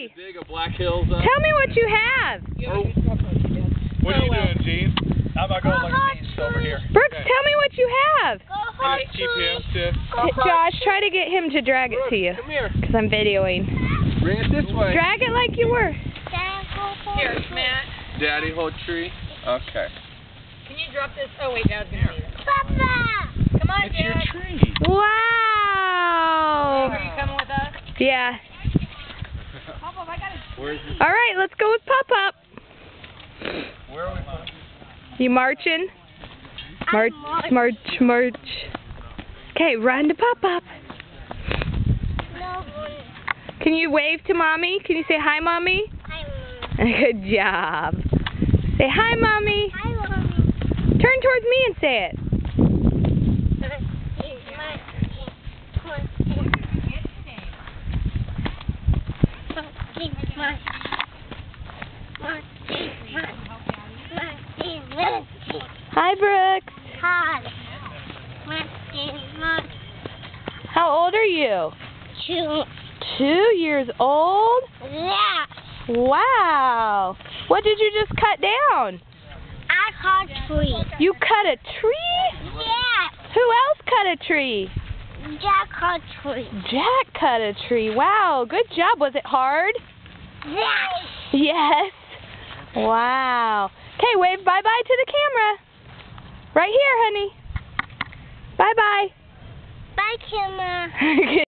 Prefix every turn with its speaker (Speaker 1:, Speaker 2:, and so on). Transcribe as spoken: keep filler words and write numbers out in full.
Speaker 1: Hey!
Speaker 2: Dig a Black Hills up.
Speaker 1: Tell me what you have.
Speaker 2: Oh. What are you doing, Gene? I'm not going like a beast over here.
Speaker 1: Brooks,
Speaker 2: Okay.
Speaker 1: tell me what you have.
Speaker 2: Get G P S to.
Speaker 1: Josh, try to get him to drag it to you.
Speaker 2: Come here.
Speaker 1: Because I'm videoing.
Speaker 2: Bring it this way.
Speaker 1: Drag it like you were.
Speaker 3: Here, Matt.
Speaker 2: Daddy, hold tree. Okay.
Speaker 3: Can you drop this? Oh, wait, Dad's going to need it. Papa! Come on,
Speaker 2: It's
Speaker 3: Dad.
Speaker 2: your tree.
Speaker 1: Wow.
Speaker 3: Are you coming with us?
Speaker 1: Yeah.
Speaker 3: Papa, I got to...
Speaker 2: Where's this?
Speaker 1: All right, let's go with Pop-Up.
Speaker 2: Where are we from?
Speaker 1: You marching? March, march, march. Okay, run to Pop-Up. Can you wave to Mommy? Can you say hi, Mommy?
Speaker 4: Hi,
Speaker 1: Good job. Say hi, Mommy.
Speaker 4: Hi, Mommy.
Speaker 1: Turn towards me and say it. Hi, Brooks.
Speaker 4: Hi.
Speaker 1: How old are you?
Speaker 4: Two.
Speaker 1: Two years old?
Speaker 4: Yeah.
Speaker 1: Wow. What did you just cut down?
Speaker 4: I caught tree.
Speaker 1: You cut a tree?
Speaker 4: Yeah.
Speaker 1: Who else cut a tree?
Speaker 4: Jack caught tree.
Speaker 1: Jack cut a tree. Wow, good job. Was it hard?
Speaker 4: Yeah.
Speaker 1: Yes. Wow. Okay, wave bye-bye to the camera. Right here, honey. Bye-bye.
Speaker 4: Bye, Kimma.